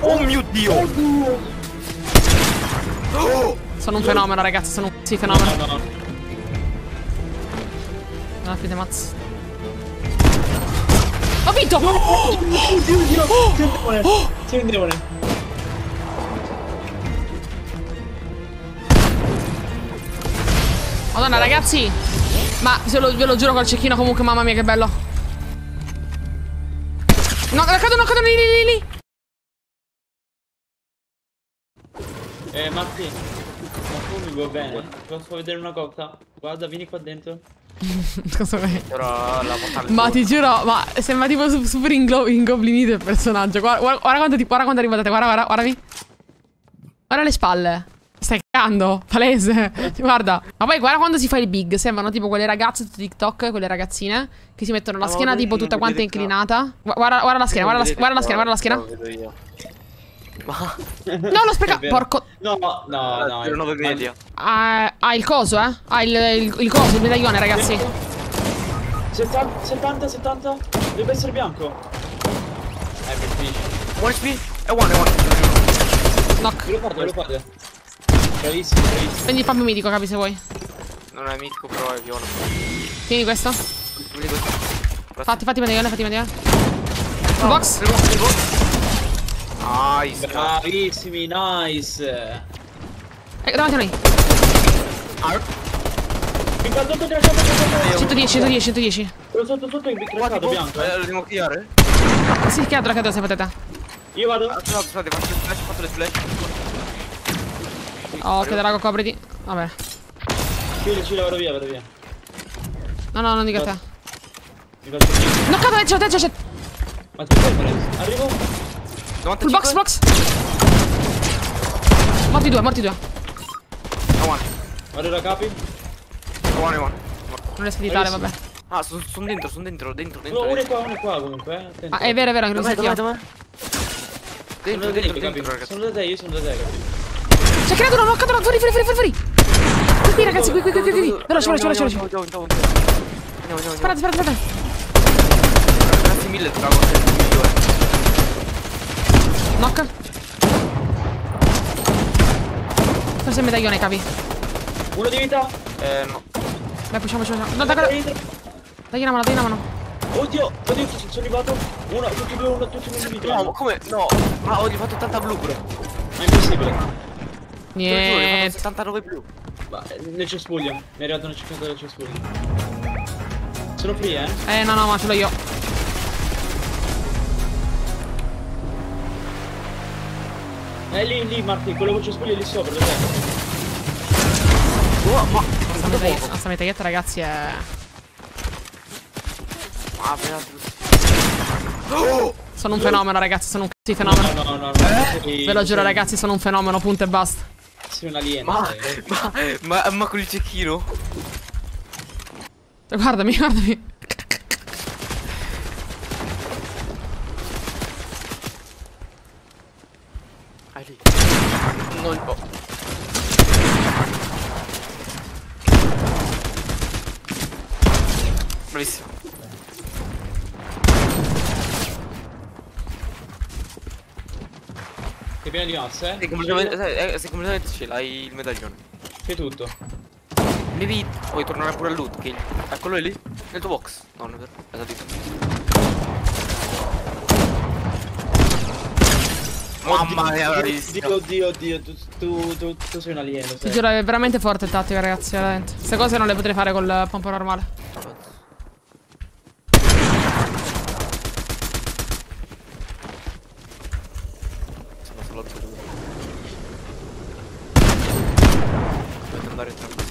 Oh mio Dio! Sono un fenomeno, ragazzi, sono un fenomeno. No. Non aprite mazzo. Ho vinto! Sei un demone. Madonna, ragazzi. Ma ve lo giuro col cecchino comunque, mamma mia, che bello. No, cadono lì. Marti, ma tu mi vuoi bene? Posso vedere una cosa? Guarda, vieni qua dentro. Cosa vuoi? Però la portata. Ma ti giuro, ma sembra tipo super ingoblinito il personaggio. Guarda quando arriva da te, guardami. Guarda le spalle. Stai cagando, palese. Guarda. Ma poi guarda quando si fa il big. Sembrano tipo quelle ragazze su TikTok, quelle ragazzine che si mettono la schiena tipo tutta quanta inclinata. Guarda la schiena, guarda la schiena. Ma No, l'ho sprecato. Porco. No. 9 media. Ha il coso, eh? Ha il coso, il medaglione, ragazzi. 70. Deve essere bianco. Finisce. One speed e one. Knock. Lo fate. Bravissimo. Prendi il pump mitico, capi se vuoi. Non è mitico, però è viola. Tieni questo. Fatti medaglione. Full box. Nice. Bravissimi, nice. Davanti a noi. Mi guardo tutto 110. Quello sotto il craccato bianco. Lo devo chiare? Sì, cado se potete. Io vado. Aspettate, faccio le splash. Oh, che drago, copriti. Vabbè. Ci vado via. No, non dico a te. Mi faccio via. No, cado, c'è. Ma ti puoi fare? Arrivo. Full box. Morti due. Vado da capi. One. Non riesco a ditare, vabbè. Ah, sono dentro. No, uno è qua comunque, Attento. Ah, è vero, che lo so io. Dentro, Capi. Sono da te, io sono da te, capi. C'è creato uno, fuori. Qui, ragazzi, qui. Veloce. Andiamo. Sparate. Grazie mille, drago, sei il migliore. Knock. Forse il medaglione, capi. Uno di vita. No. Dai, pushiamo. No, dai una mano. Oddio, sono arrivato. Tutti e due di vita. No, ma come? No. Ma ho gli fatto 80 blu, bro. Ma è impossibile. Niente. Ho Niente. fatto 79 blu. Ma nel cespuglio. Mi è arrivato nel cespuglio del cespuglio. Sono free, No, ma ce l'ho io. Lì, Marti, quello con il cespuglio è lì sopra, da te. Oh, ma Questa medaglietta, ragazzi, è... Ma appena Sono un fenomeno, ragazzi, sono un fenomeno. No. Ve lo giuro, ragazzi, sono un fenomeno, punto e basta. Sei un alieno. Ma con il cecchino? Guardami. Lì. Non ho. Bravissimo. Che pieno di mazze, Sei completamente ce l'hai il medaglione. Che tutto. Devi puoi tornare pure al loot, che eccolo lì, nel tuo box. No, non è vero, è salito. Mamma mia, bravissimo. Oddio, tu sei un alieno. Ti giuro, è veramente forte il tattico, ragazzi, veramente. Queste cose non le potrei fare col pompo normale. Sono solo altro due. Dovete andare tranquilli.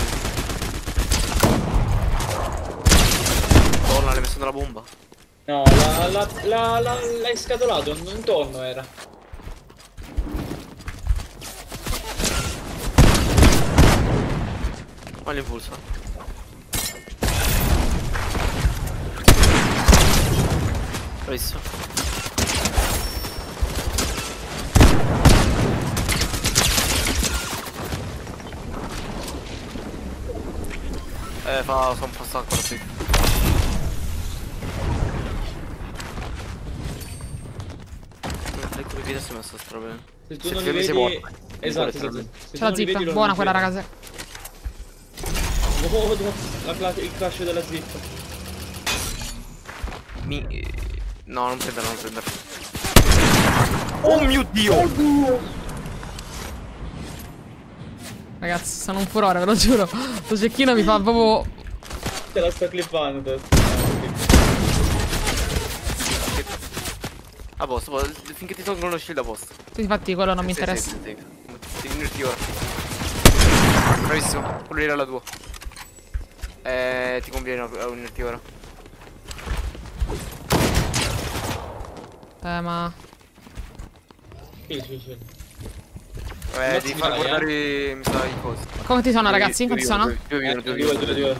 Donna, l'hai messo nella bomba. No, l'hai scatolato, un tonno era. Ma l'impulso. Bravissimo. Sono passato ancora qui. Due vite si è messo sto problema. Se tu Se non ti li fermi sei vedi... morto. Esatto, esatto. Se C'è tu la non li zip. vedi, loro Buona non quella, ti ragazzi. vedono. Oh, il crash della zip. No, non prenderlo, non prenderlo. Oh mio Dio! Ragazzi, sono un furore, ve lo giuro. Sto cecchino mi fa proprio... Te la sto clippando. A posto, finché ti tolgono lo shield a posto. Infatti quello non mi Sì, interessa. sì. Devi unirti ora. Bravissimo, quello lì era la tua. Ti conviene unirti ora. Ma... Sì. Devi far guardare, mi sa, i cosi. Quanti sono, ragazzi? Quanti sono? Due.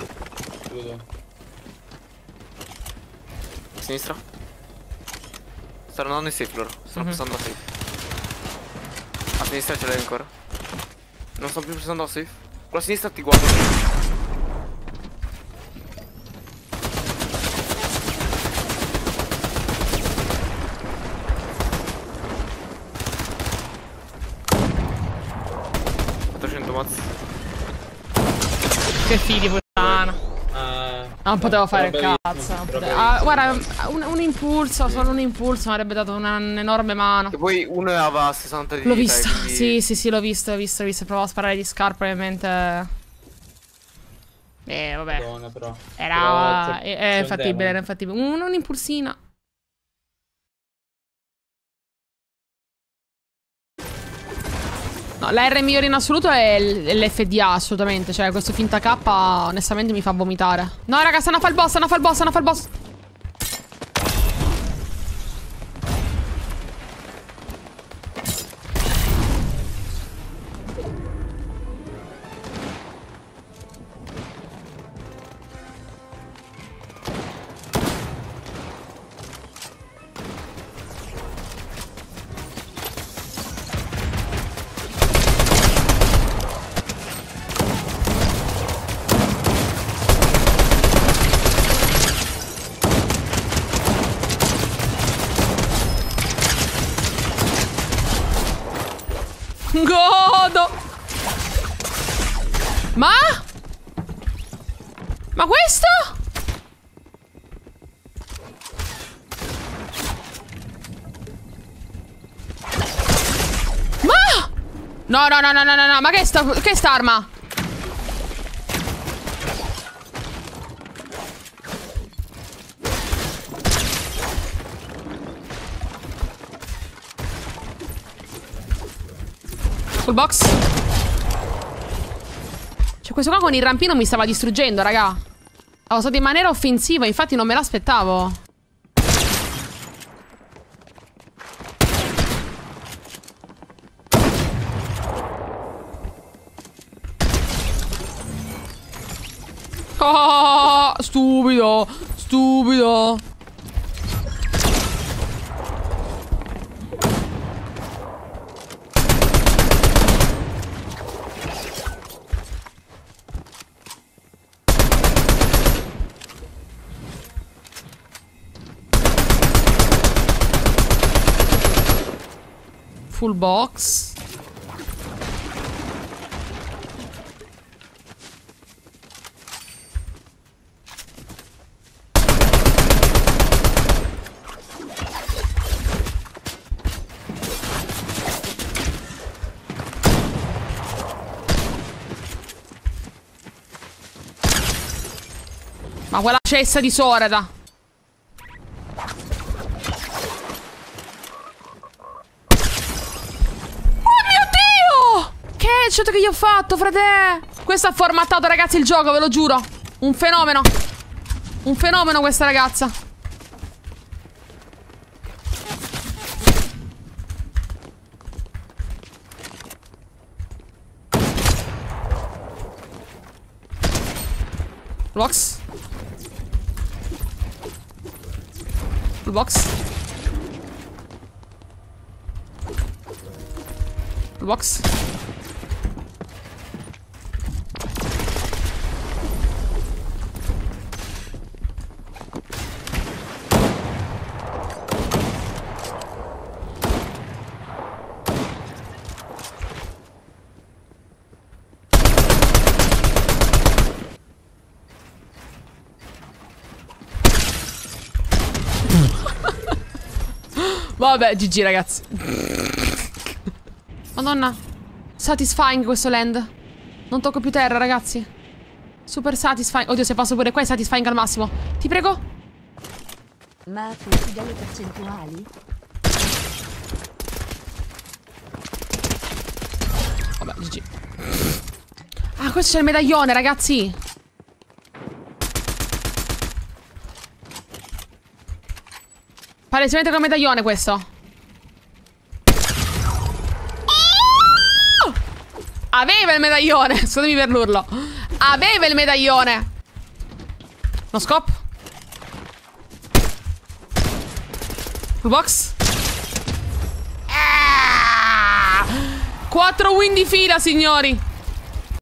Sinistra. Stanno andando in safe loro. Stanno passando la safe. A sinistra ce l'hai ancora. Non stanno più passando la safe. Con la sinistra ti guardo. Mazzi. Che figli puttana. Non potevo fare il cazzo. Guarda, un impulso, solo un impulso mi avrebbe dato un'enorme mano. E poi uno aveva 60 di L'ho vita, visto, quindi... sì, l'ho visto. Provavo a sparare di scar, probabilmente. Vabbè. Madonna, però. Era infattibile, un'impulsina. No, la R migliore in assoluto è l'FDA, assolutamente. Cioè, questo finta K onestamente mi fa vomitare. No, raga, stanno a fare il boss, Godo! Ma questo? No, ma che è sta arma? Full box. Cioè, questo qua con il rampino mi stava distruggendo, raga. Ha usato in maniera offensiva, infatti non me l'aspettavo. Oh, stupido. Full box. Ma quella cessa di Soreda. Che headshot che gli ho fatto, frate! Questo ha formattato, ragazzi, il gioco, ve lo giuro. Un fenomeno. Un fenomeno questa ragazza. Box. Full box. Full box. Vabbè, GG ragazzi. Madonna. Satisfying questo land. Non tocco più terra, ragazzi. Super satisfying. Oddio, se passo pure qua è satisfying al massimo. Ti prego. Ma tutti delle percentuali? Vabbè, GG. Ah, questo c'è il medaglione, ragazzi. Palesemente con il medaglione questo. Oh! Aveva il medaglione. Scusami per l'urlo. Aveva il medaglione. No scope. Full box. 4 win di fila, signori.